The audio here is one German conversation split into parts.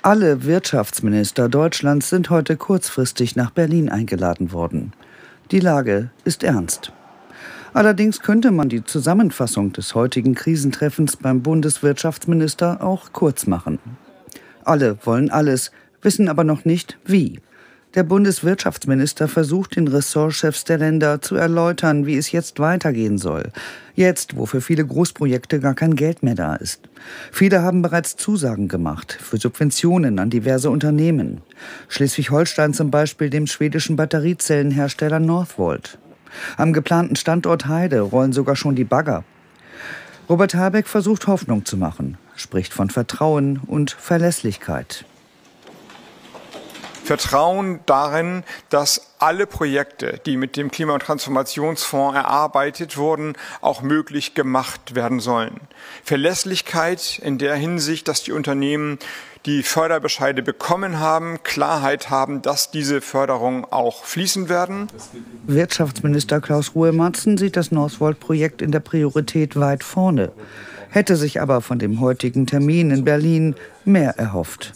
Alle Wirtschaftsminister Deutschlands sind heute kurzfristig nach Berlin eingeladen worden. Die Lage ist ernst. Allerdings könnte man die Zusammenfassung des heutigen Krisentreffens beim Bundeswirtschaftsminister auch kurz machen. Alle wollen alles, wissen aber noch nicht, wie. Der Bundeswirtschaftsminister versucht, den Ressortchefs der Länder zu erläutern, wie es jetzt weitergehen soll. Jetzt, wo für viele Großprojekte gar kein Geld mehr da ist. Viele haben bereits Zusagen gemacht für Subventionen an diverse Unternehmen. Schleswig-Holstein zum Beispiel dem schwedischen Batteriezellenhersteller Northvolt. Am geplanten Standort Heide rollen sogar schon die Bagger. Robert Habeck versucht Hoffnung zu machen, spricht von Vertrauen und Verlässlichkeit. Vertrauen darin, dass alle Projekte, die mit dem Klima- und Transformationsfonds erarbeitet wurden, auch möglich gemacht werden sollen. Verlässlichkeit in der Hinsicht, dass die Unternehmen die Förderbescheide bekommen haben, Klarheit haben, dass diese Förderungen auch fließen werden. Wirtschaftsminister Klaus Ruhe-Matzen sieht das Northvolt-Projekt in der Priorität weit vorne, hätte sich aber von dem heutigen Termin in Berlin mehr erhofft.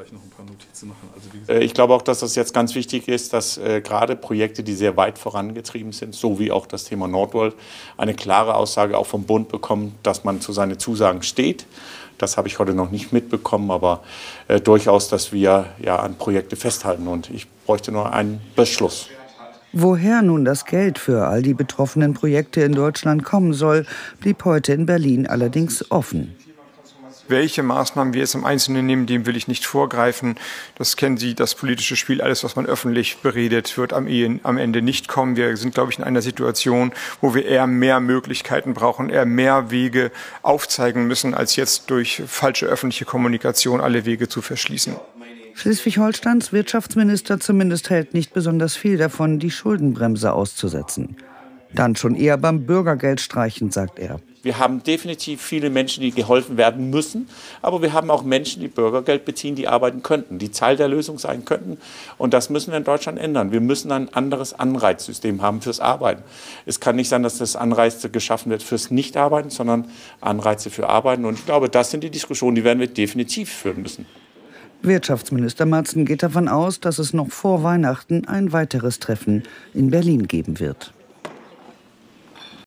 Ich glaube auch, dass das jetzt ganz wichtig ist, dass gerade Projekte, die sehr weit vorangetrieben sind, so wie auch das Thema Northvolt, eine klare Aussage auch vom Bund bekommen, dass man zu seinen Zusagen steht. Das habe ich heute noch nicht mitbekommen, aber durchaus, dass wir ja an Projekte festhalten. Und ich bräuchte nur einen Beschluss. Woher nun das Geld für all die betroffenen Projekte in Deutschland kommen soll, blieb heute in Berlin allerdings offen. Welche Maßnahmen wir jetzt im Einzelnen nehmen, dem will ich nicht vorgreifen. Das kennen Sie, das politische Spiel. Alles, was man öffentlich beredet, wird am Ende nicht kommen. Wir sind, glaube ich, in einer Situation, wo wir eher mehr Möglichkeiten brauchen, eher mehr Wege aufzeigen müssen, als jetzt durch falsche öffentliche Kommunikation alle Wege zu verschließen. Schleswig-Holsteins Wirtschaftsminister zumindest hält nicht besonders viel davon, die Schuldenbremse auszusetzen. Dann schon eher beim Bürgergeld streichen, sagt er. Wir haben definitiv viele Menschen, die geholfen werden müssen, aber wir haben auch Menschen, die Bürgergeld beziehen, die arbeiten könnten, die Teil der Lösung sein könnten. Und das müssen wir in Deutschland ändern. Wir müssen ein anderes Anreizsystem haben fürs Arbeiten. Es kann nicht sein, dass das Anreize geschaffen wird fürs Nichtarbeiten, sondern Anreize für Arbeiten. Und ich glaube, das sind die Diskussionen, die werden wir definitiv führen müssen. Wirtschaftsminister Matzen geht davon aus, dass es noch vor Weihnachten ein weiteres Treffen in Berlin geben wird.